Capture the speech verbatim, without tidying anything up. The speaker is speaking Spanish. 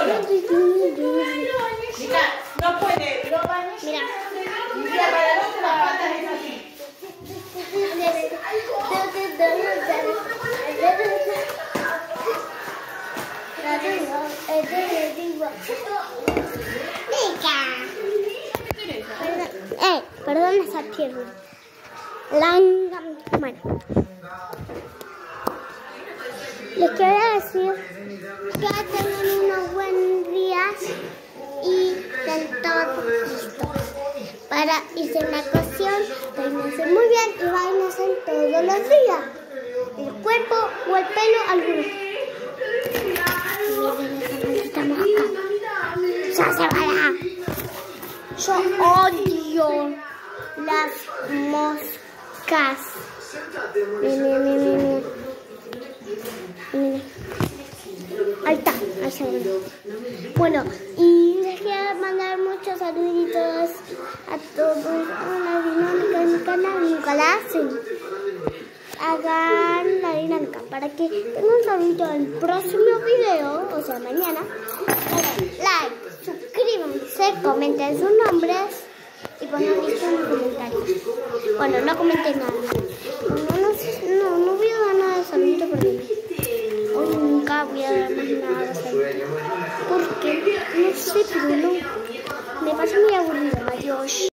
Mira, no puede. Mira. Mira, para el otro las patas es así. Eh, perdón esa pierna. Langa. Bueno. Les quiero decir que tengan unos buenos días y estén todos listos para irse en la cocción, peínense muy bien y bañense todos los días. El cuerpo o el pelo, algunos. Miren esa maldita mosca. ¡Ya se va! Yo odio las moscas. Miren, miren, miren. Miren. Ahí está, ahí se ve. Bueno, y les quiero mandar muchos saluditos a todos a la dinámica de mi canal. Nunca la hacen. Hagan la dinámica para que tengan un saludito en el próximo video, o sea, mañana. Hagan like, suscríbanse, comenten sus nombres y pongan listo en los comentarios. Bueno, no comenten nada. No, no, sé, no, no voy a dar nada de saludito porque hoy nunca voy a dar más nada de saludito. Porque, no sé, pero no. Me parece muy aburrido. Adiós.